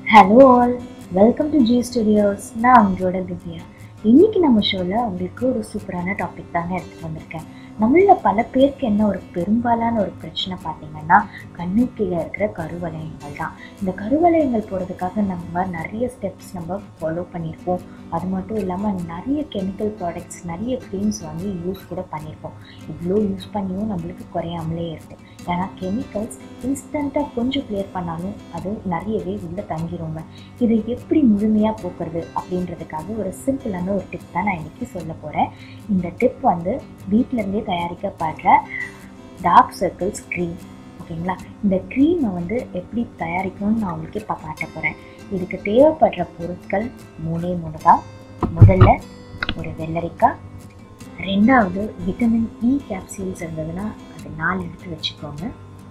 Hello all, welcome to G studios. நான் உங்களோட திவ்யா. இன்னைக்கு நம்ம ஷோவில் உங்களுக்கு ஒரு சூப்பரான டாபிக் தாங்க எடுத்துகிட்டு வந்திருக்கேன். நம்மள பல பேருக்கு என்ன ஒரு பெரும்பாலான ஒரு பிரச்சனை பார்த்தீங்கன்னா, கண்ணு கீழே இருக்கிற கருவளையங்கள் தான். இந்த கருவளையங்கள் போகிறதுக்காக நம்ம நிறைய ஸ்டெப்ஸ் நம்ம ஃபாலோ பண்ணியிருப்போம். அது மட்டும் இல்லாமல் நிறைய கெமிக்கல் ப்ராடக்ட்ஸ், நிறைய க்ரீம்ஸ் வாங்கி யூஸ் கூட பண்ணியிருப்போம். இவ்வளோ யூஸ் பண்ணியும் நம்மளுக்கு குறையாமலே இருக்கும். ஏன்னா கெமிக்கல்ஸ் இன்ஸ்டண்ட்டாக கொஞ்சம் கிளியர் பண்ணாலும் அது நிறையவே உள்ளே தங்கிடுங்க. இதை எப்படி முழுமையாக போக்குறது அப்படின்றதுக்காக ஒரு சிம்பிளான ஒரு டிப் தான் நான் இன்றைக்கி சொல்ல போகிறேன். இந்த டிப் வந்து வீட்டிலேருந்தே தயாரிக்கப்படுற டார்க் சர்க்கிள்ஸ் க்ரீம். ஓகேங்களா? இந்த க்ரீமை வந்து எப்படி தயாரிக்கணும்னு நான் உங்களுக்கு இப்போ காட்ட போகிறேன். இதுக்கு தேவைப்படுற பொருட்கள் 3 தான். முதல்ல ஒரு வெள்ளரிக்காய், ரெண்டாவது விட்டமின் இ கேப்சூல்ஸ் இருந்ததுன்னா அது 4 எடுத்து வச்சுக்கோங்க.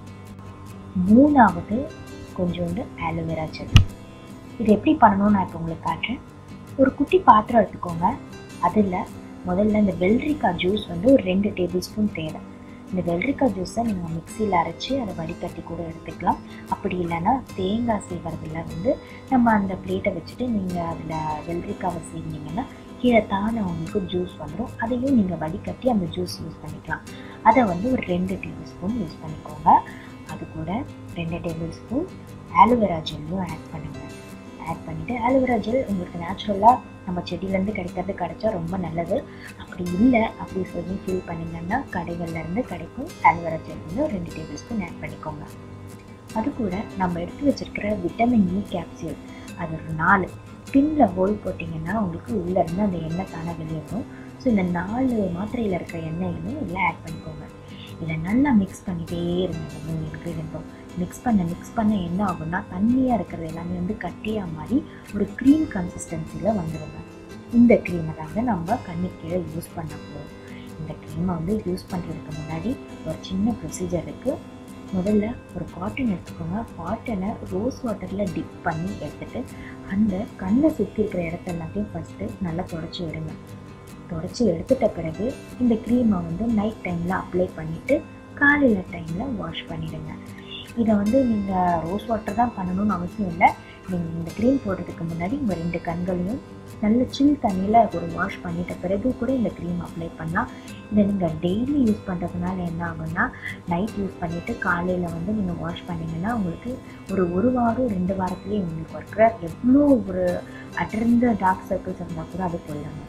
மூணாவது கொஞ்சோண்டு ஆலோவேரா ஜெல். இது எப்படி பண்ணணும்னு நான் இப்போ உங்களுக்கு காட்டுறேன். ஒரு குட்டி பாத்திரம் எடுத்துக்கோங்க. அதில் முதல்ல இந்த வெள்ளரிக்காய் ஜூஸ் வந்து ஒரு 2 டேபிள் ஸ்பூன் தேவை. இந்த வெள்ளரிக்காய் ஜூஸை நீங்கள் மிக்சியில் அரைச்சி அதை வடிகட்டி கூட எடுத்துக்கலாம். அப்படி இல்லைன்னா தேங்காய் சீவறதுல வந்து நம்ம அந்த பிளேட்டை வச்சுட்டு நீங்கள் அதில் வெள்ளரிக்காவை சீவினீங்கன்னா கீழே தானே உங்களுக்கு ஜூஸ் வந்துடும். அதையும் நீங்கள் வடிகட்டி அந்த ஜூஸ் யூஸ் பண்ணிக்கலாம். அதை வந்து ஒரு 2 டேபிள் ஸ்பூன் யூஸ் பண்ணிக்கோங்க. அது கூட 2 டேபிள் ஸ்பூன் ஆலோவேரா ஜெல்லும் ஆட் பண்ணுங்கள். ஆட் பண்ணிவிட்டு ஆலோவேரா ஜெல் உங்களுக்கு நேச்சுரலாக நம்ம செடியிலேருந்து கிடைச்சா ரொம்ப நல்லது. அப்படி இல்லை அப்படி சொல்லி ஃபீல் பண்ணிங்கன்னா கடைகள்லேருந்து கிடைக்கும் ஆலோவேரா ஜெல் வந்து ஒரு 2 டேபிள் ஸ்பூன் ஆட் பண்ணிக்கோங்க. அது கூட நம்ம எடுத்து வச்சுருக்கிற விட்டமின் இ கேப்சூல் அது ஒரு 4 பின்னில் ஹோல் போட்டிங்கன்னா உங்களுக்கு உள்ளேருந்து அந்த எண்ணெய் தானே வெளியே வரும். ஸோ இந்த 4 மாத்திரையில் இருக்கிற எண்ணெயும் இதில் ஆட் பண்ணிக்கோங்க. இதை நல்லா மிக்ஸ் பண்ணிகிட்டே இருங்க. இந்த 3 இன்க்ரீடியண்ட்டும் மிக்ஸ் பண்ண என்ன ஆகும்னா தண்ணியாக இருக்கிறது எல்லாமே வந்து கட்டியாக மாதிரி ஒரு க்ரீம் கன்சிஸ்டன்சியில் வந்துடுங்க. இந்த க்ரீமை தாங்க நம்ம கண்ணு கீழே யூஸ் பண்ண போகிறோம். இந்த க்ரீமை வந்து யூஸ் பண்ணுறதுக்கு முன்னாடி ஒரு சின்ன ப்ரொசீஜர் இருக்குது. முதல்ல ஒரு காட்டன் எடுத்துக்கோங்க. காட்டனை ரோஸ் வாட்டரில் டிப் பண்ணி எடுத்துகிட்டு அந்த கண்ணை சுற்றி இருக்கிற இடத்த எல்லாத்தையும் ஃபஸ்ட்டு நல்லா தொடச்சி விடுங்க. தொடச்சி எடுத்துட்ட பிறகு இந்த க்ரீமை வந்து நைட் டைமில் அப்ளை பண்ணிவிட்டு காலையில் டைமில் வாஷ் பண்ணிவிடுங்க. இதை வந்து நீங்கள் ரோஸ் வாட்டர் தான் பண்ணணும்னு அவசியம் இல்லை. நீங்கள் இந்த க்ரீம் போடுறதுக்கு முன்னாடி உங்கள் 2 கண்களையும் நல்ல சில் தண்ணியில் ஒரு வாஷ் பண்ணிட்ட பிறகு கூட இந்த க்ரீம் அப்ளை பண்ணலாம். இதை நீங்கள் டெய்லி யூஸ் பண்ணுறதுனால என்ன ஆகும்னா நைட் யூஸ் பண்ணிவிட்டு காலையில் வந்து நீங்கள் வாஷ் பண்ணிங்கன்னா உங்களுக்கு ஒரு வாரம் 2 வாரத்துலேயே உங்களுக்கு இருக்கிற எவ்வளோ ஒரு அடர்ந்த டார்க் சர்க்கிள்ஸ் இருந்தால் கூட அது போயிடுங்க.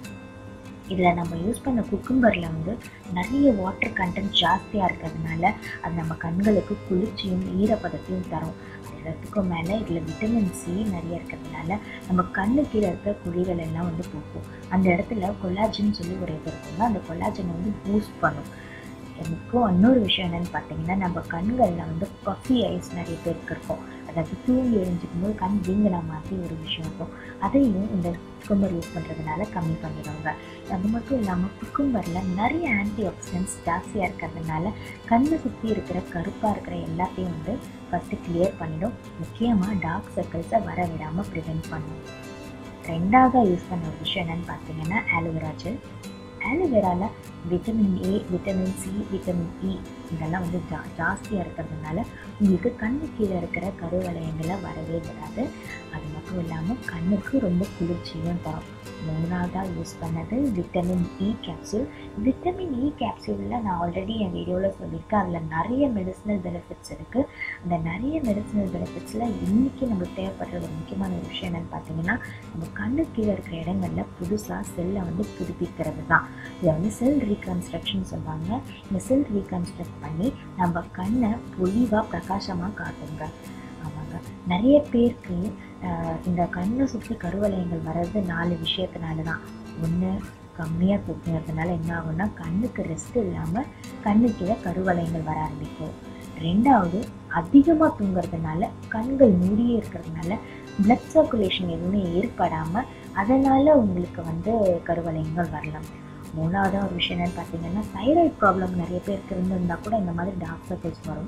இதில் நம்ம யூஸ் பண்ண குக்கும்பரில் வந்து நிறைய வாட்டர் கண்டென்ட் ஜாஸ்தியாக இருக்கிறதுனால அது நம்ம கண்களுக்கு குளிர்ச்சியும் ஈரப்பதத்தையும் தரும். எல்லாத்துக்கும் மேலே இதில் விட்டமின் சி நிறைய இருக்கிறதுனால நம்ம கண்ணு கீழே இருக்கிற குழிகள் எல்லாம் வந்து போக்கும். அந்த இடத்துல கொலாஜன் சொல்லி ஒரு இது இருக்குங்க. அந்த கொலாஜனை வந்து பூஸ்ட் பண்ணும். எனக்கும் இன்னொரு விஷயம் என்னென்னு பார்த்தீங்கன்னா, நம்ம கண்களில் வந்து பஃபி ஐஸ் நிறைய பேருக்கு இருக்கும். அதாவது தூங்கி எழுஞ்சிக்கும் போது கண் வீங்கின மாதிரி ஒரு விஷயம் இருக்கும். அதையும் இந்த குக்கும்பர் யூஸ் பண்ணுறதுனால கம்மி பண்ணிடுவாங்க. அது மட்டும் இல்லாமல் குக்கும்பரில் நிறைய ஆன்டி ஆக்சிடென்ட்ஸ் ஜாஸ்தியாக இருக்கிறதுனால கண்ணை சுற்றி இருக்கிற கருப்பாக இருக்கிற எல்லாத்தையும் வந்து ஃபஸ்ட்டு கிளியர் பண்ணிடும். முக்கியமாக டார்க் சர்க்கிள்ஸை வர விடாமல் ப்ரிவென்ட் பண்ணும். ரெண்டாவதாக யூஸ் பண்ண ஒரு விஷயம் என்னென்னு பார்த்தீங்கன்னா ஆலோவேரா ஜெல். ஆலோவேராவில் vitamin A, vitamin C, vitamin E இதெல்லாம் வந்து ஜாஸ்தியாக இருக்கிறதுனால உங்களுக்கு கண்ணு கீழே இருக்கிற கருவளையங்களை வரவே விடாது. அது மட்டும் இல்லாமல் கண்ணுக்கு ரொம்ப குளிர்ச்சியும் தரும். மூணாவதாக யூஸ் பண்ணது vitamin E capsule. Vitamin E கேப்சூலில் நான் ஆல்ரெடி என் வீடியோவில் சொல்லியிருக்கேன். அதில் நிறைய மெடிசினல் பெனிஃபிட்ஸ் இருக்குது. அந்த நிறைய மெடிசினல் பெனிஃபிட்ஸில் இன்றைக்கி நம்மளுக்கு தேவைப்படுற ஒரு முக்கியமான ஒரு விஷயம் என்னென்னு பார்த்தீங்கன்னா, நம்ம கண்ணு கீழே இருக்கிற இடங்களில் புதுசாக செல்லை வந்து புதுப்பிக்கிறது தான். இதை வந்து செல் ரீகன்ஸ்ட்ரக்ஷன் சொல்லுவாங்க. இந்த செல் ரீகன்ஸ்ட்ரக்ட் பண்ணி நம்ம கண்ணை பொலிவாக பிரகாசமாக காட்டுங்க. ஆமாங்க, நிறைய பேருக்கு இந்த கண்ணை சுற்றி கருவளையங்கள் வர்றது 4 விஷயத்தினால தான். ஒன்று, கம்மியாக தூங்குறதுனால என்ன ஆகும்னா கண்ணுக்கு ரெஸ்ட் இல்லாமல் கண்ணு கீழே கருவளையங்கள் வர ஆரம்பிக்கும். ரெண்டாவது, அதிகமாக தூங்குறதுனால கண்கள் மூடியே இருக்கிறதுனால பிளட் சர்க்குலேஷன் எதுவுமே ஏற்படாமல் அதனால் உங்களுக்கு வந்து கருவளையங்கள் வரலாம். மூணாவதாக ஒரு விஷயம் என்னென்னு பார்த்தீங்கன்னா, தைராய்டு ப்ராப்ளம் நிறைய பேருக்கு இருந்திருந்தால் கூட இந்த மாதிரி டார்க் சர்க்கிள்ஸ் வரும்.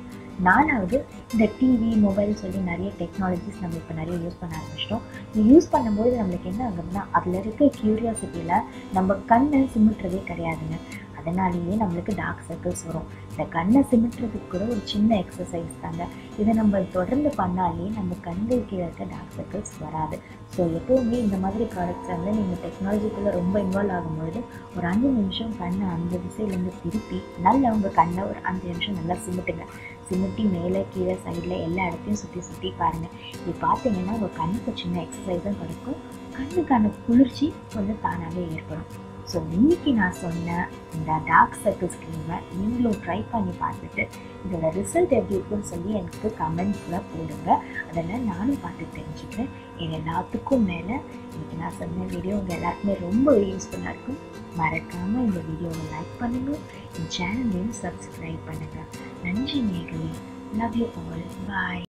4வது, இந்த டிவி, மொபைல் சொல்லி நிறைய டெக்னாலஜிஸ் நம்ம இப்போ நிறைய யூஸ் பண்ண ஆரம்பிச்சிட்டோம். இது யூஸ் பண்ணும்போது நம்மளுக்கு என்ன ஆகுதுன்னா அதில் இருக்க க்யூரியாசிட்டியில் நம்ம கண்ணை சிமிட்டுறதே கிடையாதுங்க. அதனாலேயே நம்மளுக்கு டார்க் சர்க்கிள்ஸ் வரும். இந்த கண்ணை சிமிட்டுறதுக்கு கூட ஒரு சின்ன எக்ஸசைஸ் தாங்க. இதை நம்ம தொடர்ந்து பண்ணாலே நம்ம கண்கள் கீழே இருக்க டார்க் சர்க்கிள்ஸ் வராது. ஸோ எப்போவுமே இந்த மாதிரி ப்ராடக்ட்ஸை வந்து நீங்கள் டெக்னாலஜிக்குள்ளே ரொம்ப இன்வால்வ் ஆகும்பொழுது ஒரு 5 நிமிஷம் கண்ணை அந்த திசையிலேருந்து திருப்பி நல்லா உங்கள் கண்ணை ஒரு 5 நிமிஷம் நல்லா சிமிட்டுங்க. சிமிட்டி மேலே கீழே சைடில் எல்லா இடத்தையும் சுற்றி பாருங்கள். இது பார்த்தீங்கன்னா உங்கள் கண்ணுக்கு சின்ன எக்ஸசைஸும் கிடைக்கும், கண்ணுக்கான குளிர்ச்சி கொஞ்சம் தானாகவே ஏற்படும். ஸோ இன்றைக்கி நான் சொன்ன இந்த டார்க் சர்க்கிள்ஸ் க்ரீமை நீங்களும் ட்ரை பண்ணி பார்த்துட்டு இதோட ரிசல்ட் எப்படி இருக்குன்னு சொல்லி எனக்கு கமெண்ட்ஸில் போடுங்க. அதெல்லாம் நானும் பார்த்து தெரிஞ்சுக்கிறேன். இது எல்லாத்துக்கும் மேலே இன்றைக்கி நான் சொன்ன வீடியோ உங்கள் எல்லாருக்குமே ரொம்ப யூஸ்ஃபுல்லாக இருக்கும். மறக்காமல் இந்த வீடியோவை லைக் பண்ணுங்கள், என் சேனலையும் சப்ஸ்கிரைப் பண்ணுங்கள். நன்றி நேயர்களே. Love you all. பாய்.